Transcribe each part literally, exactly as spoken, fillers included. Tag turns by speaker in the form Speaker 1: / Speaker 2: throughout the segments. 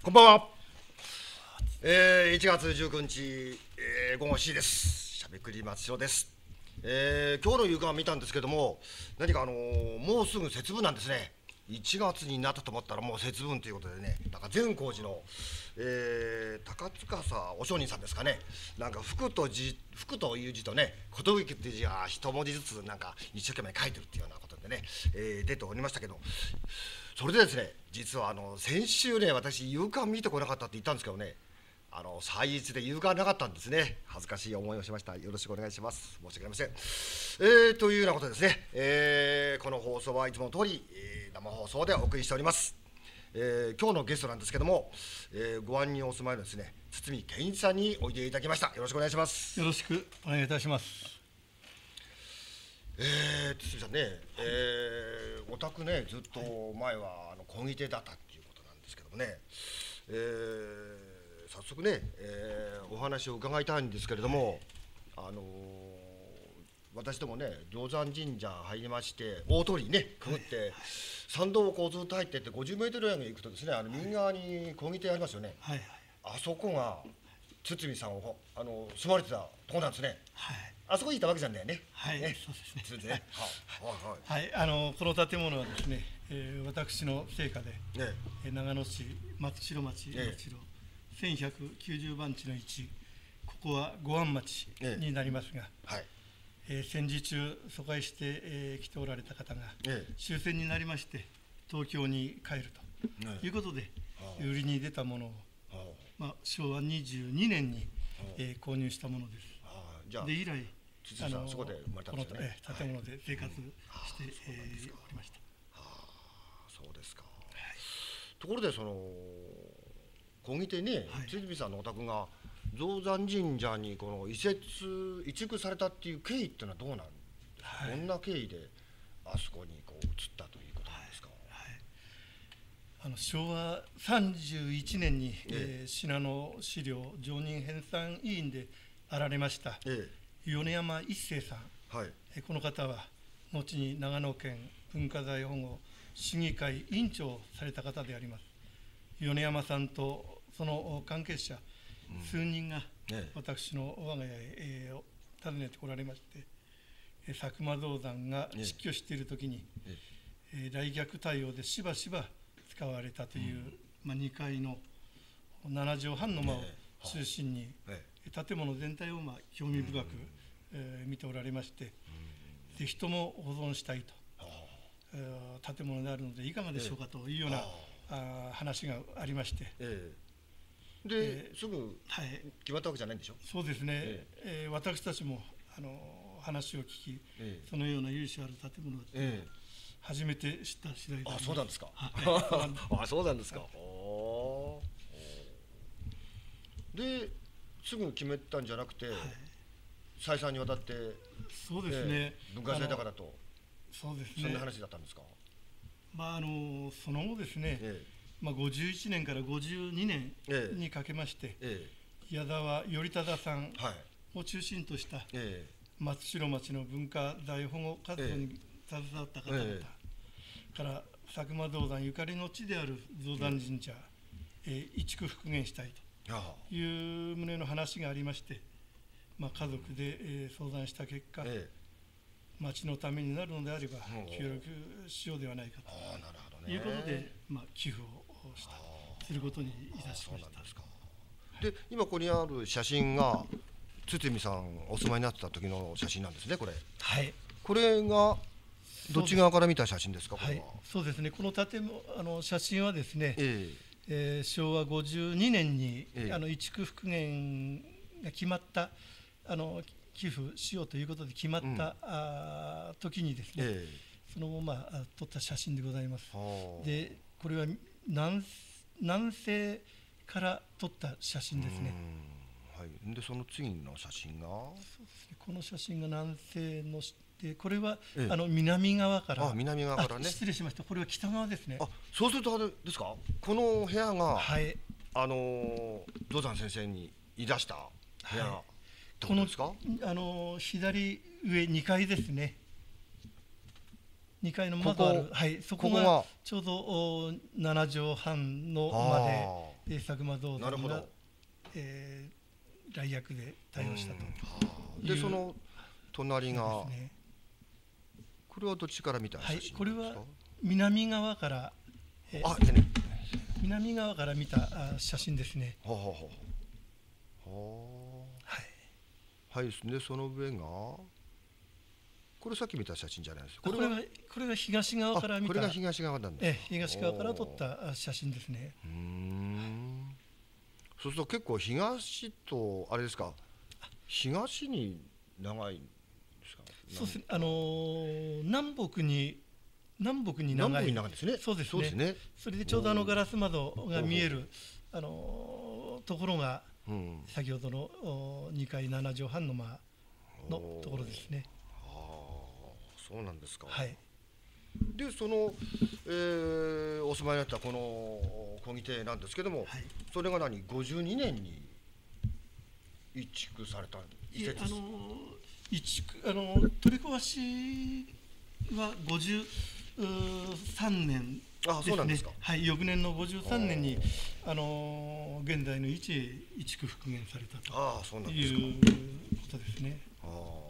Speaker 1: こんばんは。えー、いちがつじゅうくにち、えー、午後しちじです。しゃべくり松代です。えー、今日の夕刊見たんですけども、何かあのー、もうすぐ節分なんですね。いちがつになったと思ったらもう節分ということでね、なんか善光寺の、えー、高司お上人さんですかね、なんか福と字、福という字とね、寿っていう字が一文字ずつなんか一生懸命書いてるっていうようなことでね、えー、出ておりましたけど、それでですね、実はあの先週ね、私夕刊見てこなかったって言ったんですけどね、あの祭日で夕刊なかったんですね。恥ずかしい思いをしました。よろしくお願いします。申し訳ありません。えー、というようなことでですね、えー、この放送はいつもの通り、えー、生放送でお送りしております。えー、今日のゲストなんですけども、えー、ご案にお住まいのですね、堤健一さんにおいでいただきました。よろしくお願いします。
Speaker 2: よろしくお願いいたします。
Speaker 1: えー、堤さんね、えー、お宅ね、ずっと前はあの小木手だったっていうことなんですけどもね、えー早速ね、えー、お話を伺いたいんですけれども、あのー、私どもね、定山神社入りまして、大通りにね、くぐって、はいはい、参道をこうずっと入っていって、ごじゅうメートルぐらい行くとですね、あの右側に小木手ありますよね、はいはい、あそこが堤さんをあの住まれてたところなんですね。はい、あそこにいたわけじゃないね。
Speaker 2: はい、
Speaker 1: ね、
Speaker 2: そうですね。
Speaker 1: ね
Speaker 2: はい、はい、あのこの建物はですね、えー、私の生家で、ね、長野市松代町松代、ね、せんひゃくきゅうじゅうばんちのいち、ここは五安町になりますが、ね、はい、えー、戦時中疎開して、えー、来ておられた方が、ね、終戦になりまして東京に帰るということで、ね、売りに出たものを、まあ、しょうわにじゅうにねんに、えー、購入したものです。じゃあで以来
Speaker 1: あのそこで生まれたんですよね。
Speaker 2: この建物で生活して、はい、えー、おりました。
Speaker 1: はあ、そうですか。はい、ところでその小木手ね、はい、堤さんのお宅が定山神社にこの移設移築されたっていう経緯っていうのはどうなんですか。はい、どんな経緯であそこにこう移ったということなんですか。はいはい、
Speaker 2: あのしょうわさんじゅういちねんに、ええー、信濃資料常任編纂委員であられました、ええ、米山一生さん、はい、えこの方は後に長野県文化財保護審議会委員長をされた方であります。米山さんとその関係者、うん、数人が私の我が家へ、えー、訪ねてこられまして、え佐久間道山が死去しているときに、えええー、来逆対応でしばしば使われたという、うん、まあ、にかいのななじょうはんの間を中心に、ええ、建物全体をまあ興味深く、うん、えー、見ておられまして、うん、ぜひとも保存したいと、えー、建物であるのでいかがでしょうかというような、ええ、あ話がありまして、え
Speaker 1: え、で、えー、すぐ決まったわけじゃないんでしょ。
Speaker 2: そうですね、えええー、私たちもあの話を聞き、ええ、そのような由緒ある建物だと、ええ、初めて知った次第です。
Speaker 1: あ、そうなんですか。あ、そうなんですか。ですぐ決めたんじゃなくて、はい、再三にわたって、
Speaker 2: そうですね、
Speaker 1: えー、文化財だからと、
Speaker 2: そうですね、
Speaker 1: そんな話だったんですか。
Speaker 2: まあ、あのその後ですね、えーまあ、ごじゅういちねんからごじゅうにねんにかけまして、えー、矢沢頼忠さんを中心とした松代町の文化財保護活動に携わった方々、えー、から佐久間道山ゆかりの地である定山神社、えー、移築復元したいという旨の話がありまして、まあ、家族で、えー、相談した結果、えー、町のためになるのであれば協力しようではないかということで、まあ、寄付をしたすることにいたしました。
Speaker 1: で、今ここにある写真が堤さんお住まいになってた時の写真なんですね、これ。
Speaker 2: はい。
Speaker 1: これがどっち側から見た写真ですか。
Speaker 2: はい、そうですね。この建物、あの写真はですね、えーえー、しょうわごじゅうにねんに、えー、あの移築復元が決まったあの寄付しようということで決まった、うん、あ時にですね、えー、そのまま撮った写真でございます。で、これは南南西から撮った写真ですね。
Speaker 1: はい、でその次の写真が
Speaker 2: そうですね、この写真が南西ので、これは、ええ、あの南側から、
Speaker 1: あ、南側からね、
Speaker 2: 失礼しました、これは北側ですね。
Speaker 1: あ、そうするとあれですか、この部屋が、はい、あの道山先生にいらした部屋、はい、ってことですか。
Speaker 2: このあの左上にかいですね。 にかいの窓ある、はい、そこがちょうどななじょうはんのまで佐久間銅山が、えー、来役で対応したという。
Speaker 1: でその隣が、ね、これはどっちから見た写真ですか？
Speaker 2: はい、これは南側から、
Speaker 1: えー、あ、ね、
Speaker 2: 南側から見た写真ですね。
Speaker 1: はあ、はあはあ、はい、はいですね。その上がこれさっき見た写真じゃないですか。
Speaker 2: これはこれが東側から見た。
Speaker 1: これが東側なんですか。
Speaker 2: ええ、東側から撮った写真ですね。
Speaker 1: うーん。そうすると結構東とあれですか。東に長いんですか。
Speaker 2: そうですね。あのー、南北に南北に長い。
Speaker 1: 南北に長いですね。
Speaker 2: そうですね。そ, ねそれでちょうどあのガラス窓が見えるあのー、ところが、うん、先ほどのにかいななじょうはんの間のところですね。
Speaker 1: そうなんですか。
Speaker 2: はい。
Speaker 1: でその、えー、お住まいになったこの小木邸なんですけども、はい、それが何ごじゅうにねんに移築された移設。
Speaker 2: あの移築あの取り壊しはごじゅうさんねんですね。
Speaker 1: あ、そうなんですか。
Speaker 2: はい、翌年のごじゅうさんねんにあの現在の位置へ移築復元されたということですね。ああ。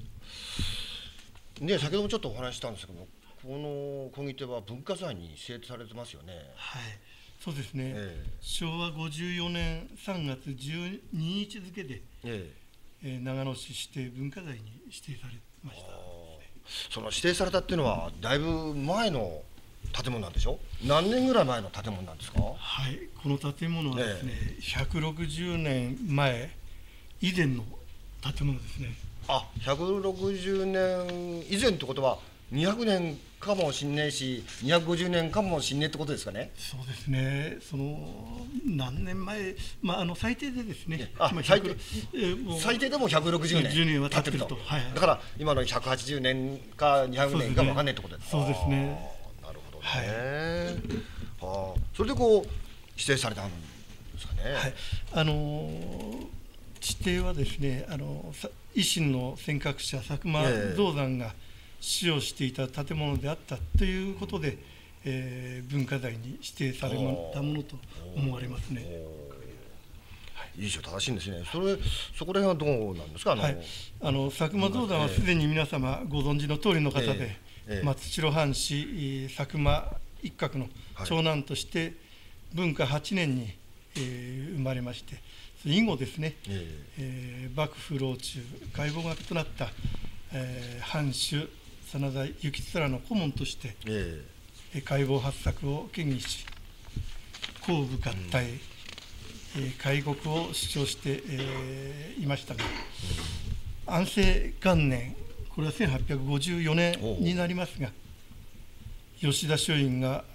Speaker 1: ね、先ほどもちょっとお話ししたんですけども、この小木邸は文化財に指定されてますよね。
Speaker 2: はい、そうですね。えー、しょうわごじゅうよねんさんがつじゅうににち付で、えーえー、長野市指定文化財に指定されました。
Speaker 1: その指定されたっていうのはだいぶ前の建物なんでしょ？何年ぐらい前の建物なんですか？
Speaker 2: はい、この建物はですね、えー、ひゃくろくじゅうねんまえ以前の建物ですね。
Speaker 1: あ、ひゃくろくじゅうねん以前ってことはにひゃくねんかもしんねえしにひゃくごじゅうねんかもしんねえってことですかね。
Speaker 2: そうですね。その何年前、まあ、あの最低でですね、
Speaker 1: あ、最低、えー、最低でもひゃくろくじゅうねん
Speaker 2: は経ってると、はい、
Speaker 1: だから今のひゃくはちじゅうねんかにひゃくねんかも分かんないってことです。
Speaker 2: そうですね。
Speaker 1: なるほどね。はい、あ、それでこう指定されたんですかね。
Speaker 2: はい、あのー、指定はですね、あの維新の尖閣者佐久間銅山が使用していた建物であったということで、えー、文化財に指定されたものと思われますね。
Speaker 1: はい、いいで正しいんですね。それそこら辺はどうなんですか。あの、はい、
Speaker 2: あの佐久間銅山はすでに皆様ご存知の通りの方で、えーえー、松代藩士佐久間一家の長男として文化はちねんに、えー、生まれまして、以後ですね、えーえー、幕府老中解剖学となった、えー、藩主真田幸貫の顧問として、えー、解剖発作を建議し公武合体、うん、えー、開国を主張して、えー、いましたが、うん、安政元年、これはせんはっぴゃくごじゅうよねんになりますが、吉田松陰が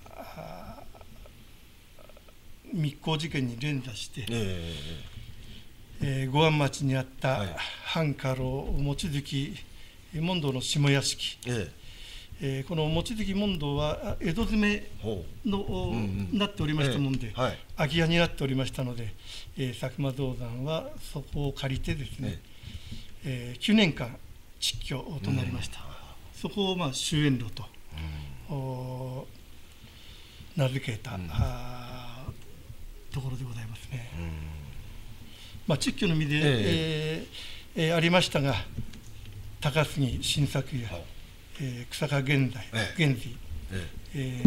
Speaker 2: 密航事件に連座して、えーえー、五安町にあった藩家老望月問答の下屋敷、えーえー、この望月問答は江戸詰めの、うんうん、なっておりましたもんで、えーはい、空き家になっておりましたので、えー、佐久間銅山はそこを借りてですね、えーえー、きゅうねんかん築居となりました。うん、そこをまあ終焉路と、うん、名付けた、うん、ところでございますね。うん、まあ、築居の身で、えーえーえー、ありましたが、高杉晋作や、えー、草加源在、源氏、え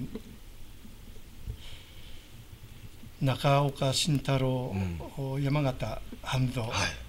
Speaker 2: ー、中岡慎太郎、うん、山形半蔵、はい、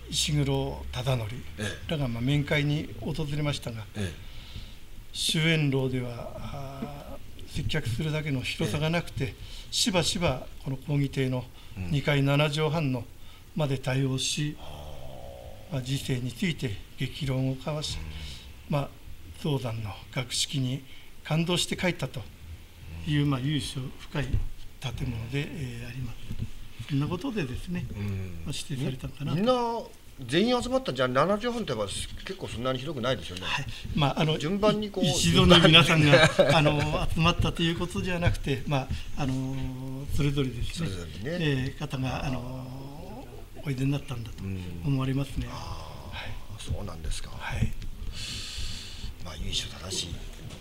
Speaker 2: 石黒忠則らがまあ面会に訪れましたが、えー、終焉楼では接客するだけの広さがなくて、えー、しばしばこの講義亭のにかいななじょうはんのまで対応し、うん、まあ、時世について激論を交わし、うん、まあ、銅山の学識に感動して帰ったという、うん、まあ、由緒深い建物で、えー、あります。そんなことでですね、うん、まあ、指定されたのかなと。
Speaker 1: みんな全員集まったんじゃななじゅうはんっては結構そんなに広くないですよね。はい、
Speaker 2: まあ、あの
Speaker 1: 順番にこう
Speaker 2: 一度に皆さんがあの集まったということじゃなくて、まあ、あのそれぞれですね、ねえー、方があのおいでになったんだと思われますね。
Speaker 1: あ、はい、そうなんですか。
Speaker 2: はい、
Speaker 1: まあ、由緒正しい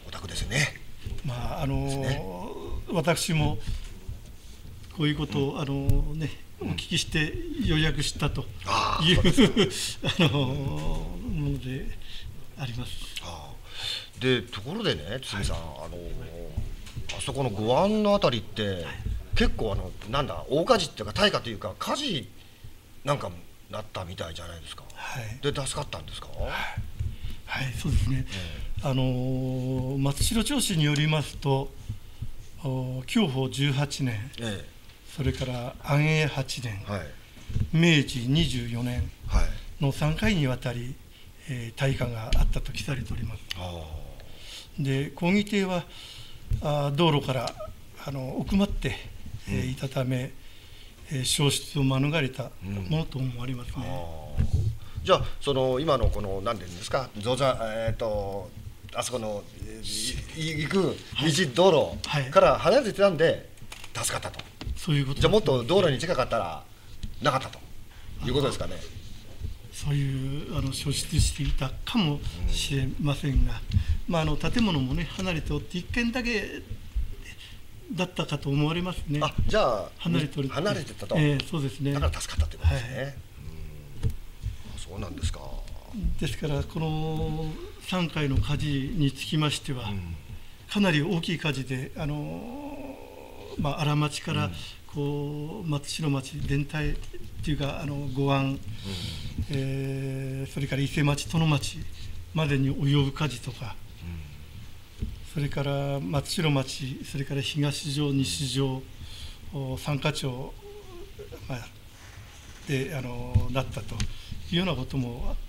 Speaker 1: お宅ですね。
Speaker 2: まああのーね、私もこういうことを、うん、あのね、お聞きして予約したという、うん、あのものであります。
Speaker 1: あでところでね、堤さん、はい、あのあそこの護岸のあたりって、はい、結構あのなんだ大火事っていうか大火というか火事なんかなったみたいじゃないですか。はい、で助かったんですか。はい、
Speaker 2: はい、そうですね。えー、あの松代町市によりますと、享保じゅうはちねん、えー、それから安永はちねん、はい、明治にじゅうよねんのさんかいにわたり、えー、大火があったと記されております。で講義艇はあ道路からあの奥まって、うん、えー、いたため、えー、焼失を免れたものと思われますね。
Speaker 1: うん、じゃあその今のこの何て言うんですか、造山、えー、とあそこの行く道、はい、道路から離れてたんで助かったと。
Speaker 2: そういうこと。
Speaker 1: じゃあもっと道路に近かったらなかったということですかね。
Speaker 2: そういうあの消失していたかもしれませんが、うん、まあ、あの建物もね離れておっていっけんだけだったかと思われますね。
Speaker 1: あ、じゃあ
Speaker 2: 離れておる
Speaker 1: 離れてたと、
Speaker 2: えー、そうですね。
Speaker 1: だから助かったということですね。はい、うん、そうなんですか。
Speaker 2: ですからこのさんかいの火事につきましては、うん、かなり大きい火事で、あの、まあ、荒町からこう松代町全体っていうかあの護岸、うん、えー、それから伊勢町殿町までに及ぶ火事とか、うん、それから松代町、それから東城西城三ヶ町、まあ、であのなったというようなこともあって、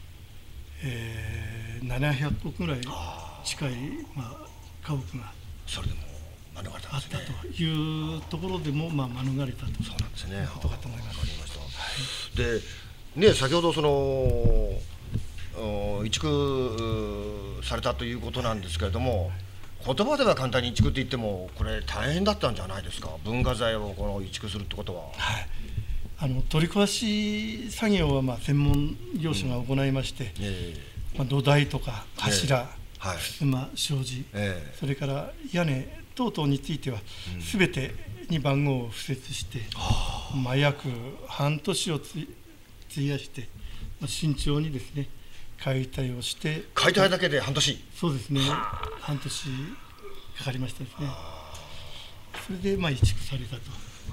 Speaker 2: えー、ななひゃくこくぐらい近い、まあ、家屋が
Speaker 1: それでも免れたんですね。
Speaker 2: あったというところでも、まあ、免れたということかと思います。
Speaker 1: わかりました。はい、で、ね、先ほどその移築されたということなんですけれども、言葉では簡単に移築って言ってもこれ大変だったんじゃないですか。文化財をこの移築するってことは。
Speaker 2: はい、あの取り壊し作業はまあ専門業者が行いまして、うん、えーまあ、土台とか柱、えーはい、襖、障子、えー、それから屋根等々については全てに番号を付設して、うん、まあ、約半年をつ費やして、まあ、慎重にですね解体をして。
Speaker 1: 解体だけで半年。
Speaker 2: そうですね、半年かかりましたですね。それでまあ移築されたという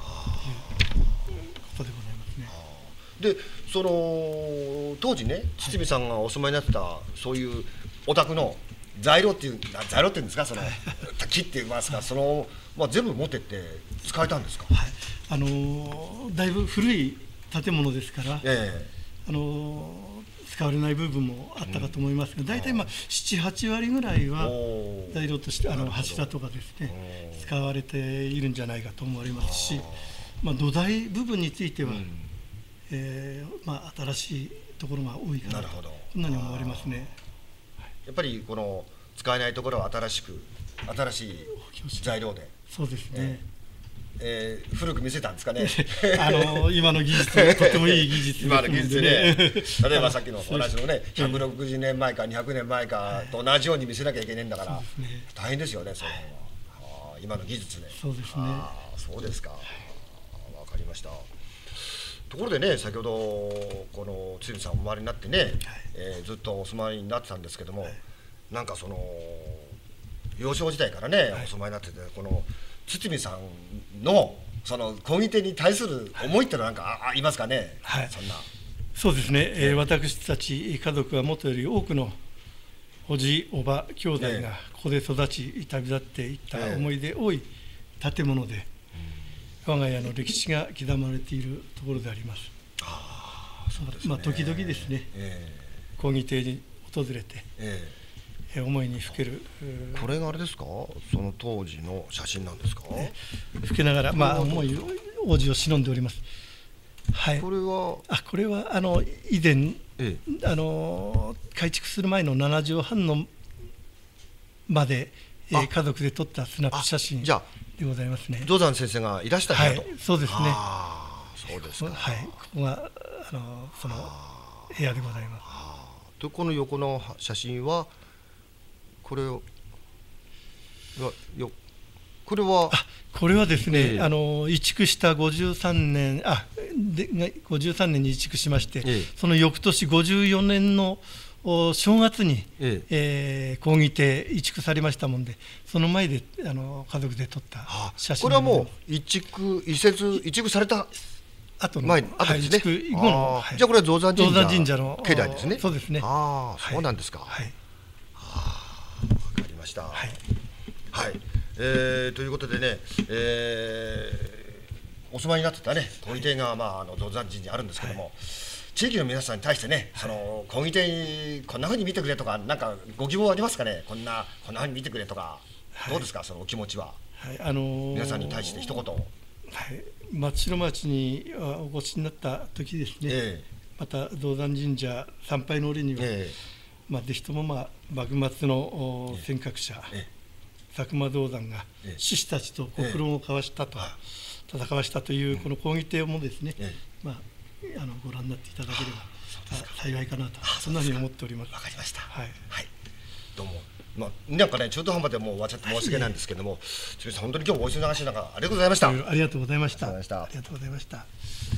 Speaker 2: ことでございますね。
Speaker 1: でその当時ね、堤さんがお住まいになってたそういうお宅の材料っていう材料っていうんですか、その木って言いますか、その、まあ、全部持ってって使えたんですか。
Speaker 2: はい、あのー、だいぶ古い建物ですから、えー、あのー、使われない部分もあったかと思いますが、大体まあなな、はちわりぐらいは材料としてあの柱とかですね使われているんじゃないかと思われますし、まあ、土台部分については、うん、えーまあ、新しいところが多いかなと、こんなに思われますね。
Speaker 1: やっぱりこの使えないところは新しく新しい材料で。
Speaker 2: そうですね、
Speaker 1: えー、古く見せたんですかね。
Speaker 2: あの今の技術、とてもいい技術
Speaker 1: 今の技術ね。例えばさっきのお話のね、ひゃくろくじゅうねんまえかにひゃくねんまえかと同じように見せなきゃいけないんだから、大変ですよね、それは。あ、今の技術で。
Speaker 2: そうですね。
Speaker 1: あ、そうですか。わかりました。ところでね、先ほどこの堤さんお生まれになってね、はい、えー、ずっとお住まいになってたんですけども、はい、なんかその幼少時代からね、はい、お住まいになってて、この堤さんのその漕ぎ手に対する思いってのはなんかありますかね。はい、そんな。
Speaker 2: そうですね、えー、私たち家族はもとより多くのおじおば兄弟がここで育ち旅立っていった思い出多い建物で、我が家の歴史が刻まれているところであります。あ、そうですね。まあ、時々ですね、漕ぎ手に訪れて、えー、思いにふける。
Speaker 1: これがあれですか、その当時の写真なんですか。
Speaker 2: ね、ふけながら、まあ、思い王子を忍んでおります。はい、
Speaker 1: これは
Speaker 2: あこれはあの以前、ええ、あの改築する前のななじょうはんのまで、えー、家族で撮ったスナップ写真でございますね。
Speaker 1: 道山先生がいらした部屋と。
Speaker 2: はい、そうですね。
Speaker 1: あ、そうですか。
Speaker 2: はい、ここがあのその部屋でございます。
Speaker 1: でこの横の写真はこれをよこれは
Speaker 2: これはですね、えー、あの移築したごじゅうさんねんあでごじゅうさんねんに移築しまして、えー、その翌年ごじゅうよねんの正月に、えええー、講義亭移築されましたもんで、その前であの家族で撮った写真。
Speaker 1: これはもう移築移設移築された
Speaker 2: 後の
Speaker 1: 前後ですね。
Speaker 2: 移築後の、
Speaker 1: はい、じゃあこれは造山神社
Speaker 2: 神社の
Speaker 1: 境内ですね。
Speaker 2: そうですね。
Speaker 1: ああ、そうなんですか。
Speaker 2: はい。
Speaker 1: わ、はい、かりました。はい。はい。えー、ということでね、えー、お住まいになってたね講義亭が、まあ、あの造山神にあるんですけども、はい、地域の皆さんに対してね、その講義亭にこんなふうに見てくれとか、なんかご希望ありますかね、こんなこんなふうに見てくれとか、はい、どうですか、そのお気持ちは。
Speaker 2: はい、あのー、
Speaker 1: 皆さんに対して一言。はい、
Speaker 2: 松代町にお越しになった時ですね、えー、また造山神社参拝の折には、えーまあ、ぜひとも、まあ、幕末の尖閣者、えーえー佐久間銅山が志士たちと国論を交わしたと、戦わしたというこの講義亭もですね、まあ、あのご覧になっていただければ幸いかなと、そんなふうに思っております。
Speaker 1: わかりました。はい、はい、どうも、まあ、なんかね、中途半端でもう終わっちゃって申し訳ないんですけども、はい、本当に今日もお忙しい中、ありがとうございました。
Speaker 2: ありがとうございました。ありがとうございました。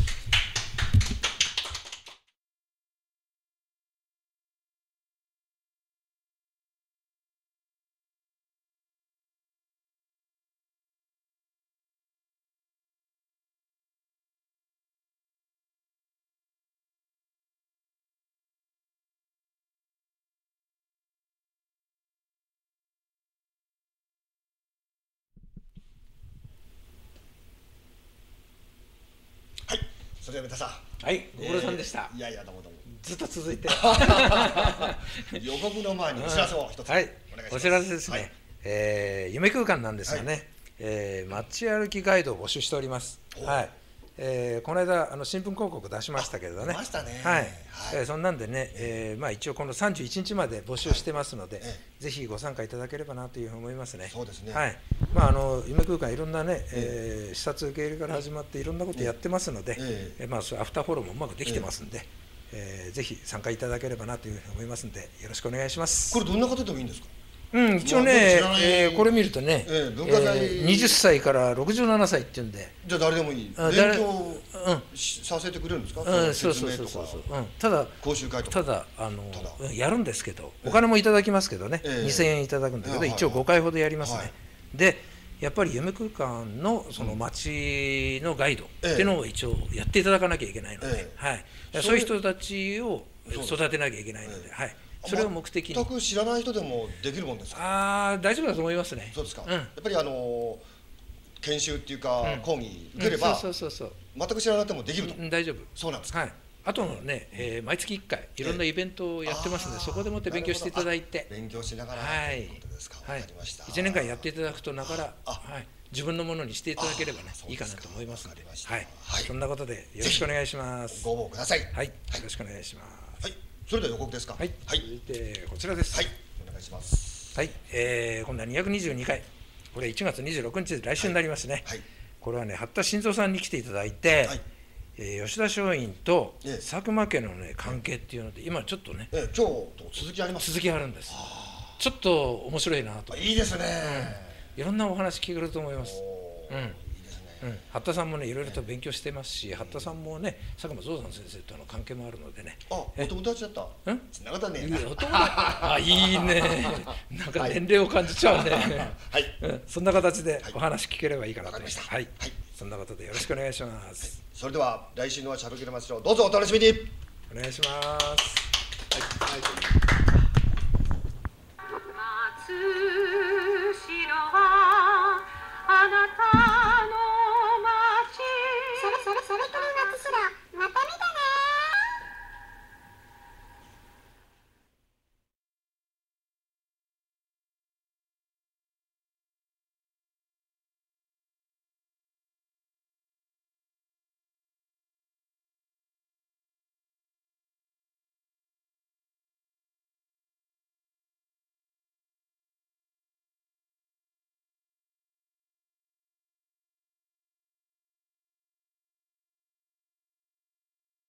Speaker 1: それでは皆さん、
Speaker 3: はい、ご苦労さんでした。
Speaker 1: えー、いやいやどうもどうも。
Speaker 3: ずっと続いて。
Speaker 1: 予告の前にお知らせを一つ、
Speaker 3: はい、
Speaker 1: お願いします。
Speaker 3: お知らせですね。はい、えー、夢空間なんですがね、
Speaker 1: はい、
Speaker 3: えー、街歩きガイドを募集しております。はい。えー、この間あの新聞広告出しましたけどね。
Speaker 1: 出ましたね。
Speaker 3: はい。はい、えー、そんなんでね、えー、まあ一応このさんじゅういちにちまで募集してますので、はい、ぜひご参加いただければなというふうに思いますね。
Speaker 1: そうですね。
Speaker 3: はい。まああの夢空間いろんなね、えー、視察受け入れから始まっていろんなことやってますので、えー、えー、まあそれアフターフォローもうまくできてますんで、えー、ぜひ参加いただければなというふうに思いますんで、よろしくお願いします。
Speaker 1: これどんな方でもいいんですか。
Speaker 3: うん、一応ね、えー、これ見るとね、
Speaker 1: えー、文化財、え
Speaker 3: ー、はたちからろくじゅうななさいっていうんで、
Speaker 1: じゃあ誰でもいい、勉強させてくれるんですか。
Speaker 3: うん、そうそうそうそう、うん、ただ
Speaker 1: 講習会と
Speaker 3: か、ただあのやるんですけど、お金もいただきますけどね、えー、にせんえんいただくんだけど、一応ごかいほどやりますね。はい、でやっぱり夢空間のその街のガイドっていうのを一応やっていただかなきゃいけないので、はい、そういう人たちを育てなきゃいけないので、はい。それを目的に。
Speaker 1: 全く知らない人でもできるもんですか。
Speaker 3: ああ、大丈夫だと思いますね。
Speaker 1: そうですか。うん、やっぱりあの研修っていうか、うん、講義受ければ、そうそうそうそう、全く知らなくてもできると。
Speaker 3: うん、大丈夫。
Speaker 1: そうなんですか。
Speaker 3: はい。あとのね、えー、毎月いっかいいろんなイベントをやってますので、そこでもって勉強していただいて、
Speaker 1: 勉強しながら、
Speaker 3: はい、はい、いちねんかんやっていただくとながら、はい、自分のものにしていただければね、いいかなと思いますので、はい、そんなことでよろしくお願いします。
Speaker 1: ご応募ください。
Speaker 3: はい、よろしくお願いします。
Speaker 1: はい、それでは予告ですか。
Speaker 3: はい、続いてこちらです。
Speaker 1: はい、お願いします。
Speaker 3: はい、えー、今度はにひゃくにじゅうにかい、これいちがつにじゅうろくにちで来週になりますね。はい、これはね、八田晋三さんに来ていただいて、はい、えー、吉田松陰と佐久間家のね関係っていうので、今ちょっとね、
Speaker 1: ええ、今日と続きあります。
Speaker 3: 続きあるんです。ちょっと面白いなと。
Speaker 1: いいですね、
Speaker 3: うん。いろんなお話聞けると思います。うん。うん、八田さんもねいろいろと勉強してますし、八田さんもね佐久間象山先生との関係もあるのでね。
Speaker 1: あ、お友達だった。うん？つながったね。
Speaker 3: お友達。あ、いいね。なんか年齢を感じちゃうね。はい。うん、そんな形でお話聞ければいいかなと思います。はい。はい。そんなことでよろしくお願いします。
Speaker 1: それでは来週のしゃべくり祭りをどうぞお楽しみに。
Speaker 3: お願いします。はい。はい。